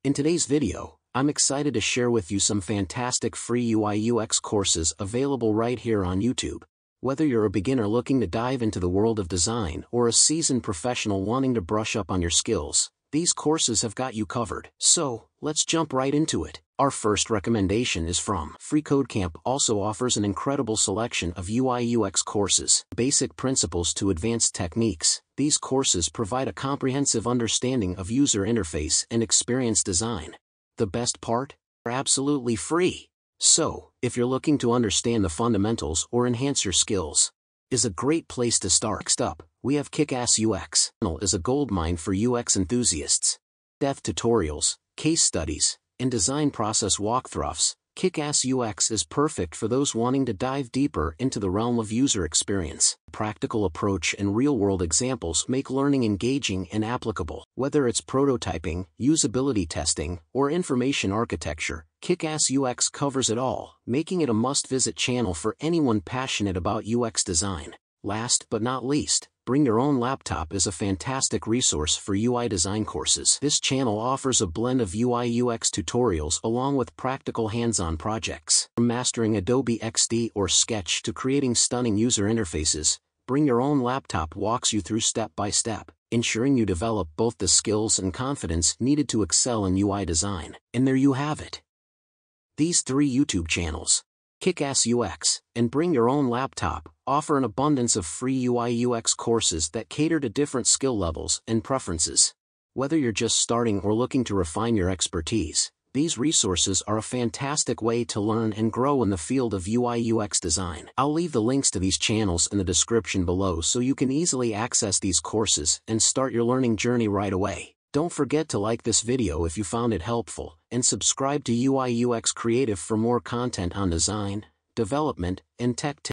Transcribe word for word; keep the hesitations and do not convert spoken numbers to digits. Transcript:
In today's video, I'm excited to share with you some fantastic free U I U X courses available right here on YouTube. Whether you're a beginner looking to dive into the world of design or a seasoned professional wanting to brush up on your skills, these courses have got you covered. So, let's jump right into it. Our first recommendation is from FreeCodeCamp. Also offers an incredible selection of U I U X courses, basic principles to advanced techniques. These courses provide a comprehensive understanding of user interface and experience design. The best part? They're absolutely free. So, if you're looking to understand the fundamentals or enhance your skills, is a great place to start. Next up, we have Kick-Ass U X. The channel is a goldmine for U X enthusiasts. Depth tutorials, case studies, and design process walkthroughs. Kick-Ass U X is perfect for those wanting to dive deeper into the realm of user experience. Practical approach and real-world examples make learning engaging and applicable. Whether it's prototyping, usability testing, or information architecture, Kick-Ass U X covers it all, making it a must-visit channel for anyone passionate about U X design. Last but not least, Bring Your Own Laptop is a fantastic resource for U I design courses. This channel offers a blend of U I U X tutorials along with practical hands-on projects. From mastering Adobe X D or Sketch to creating stunning user interfaces, Bring Your Own Laptop walks you through step by step, ensuring you develop both the skills and confidence needed to excel in U I design. And there you have it. These three YouTube channels, Kick-Ass U X and Bring Your Own Laptop, offer an abundance of free U I U X courses that cater to different skill levels and preferences. Whether you're just starting or looking to refine your expertise, these resources are a fantastic way to learn and grow in the field of U I U X design. I'll leave the links to these channels in the description below so you can easily access these courses and start your learning journey right away. Don't forget to like this video if you found it helpful, and subscribe to U I U X Creative for more content on design, development, and tech tips.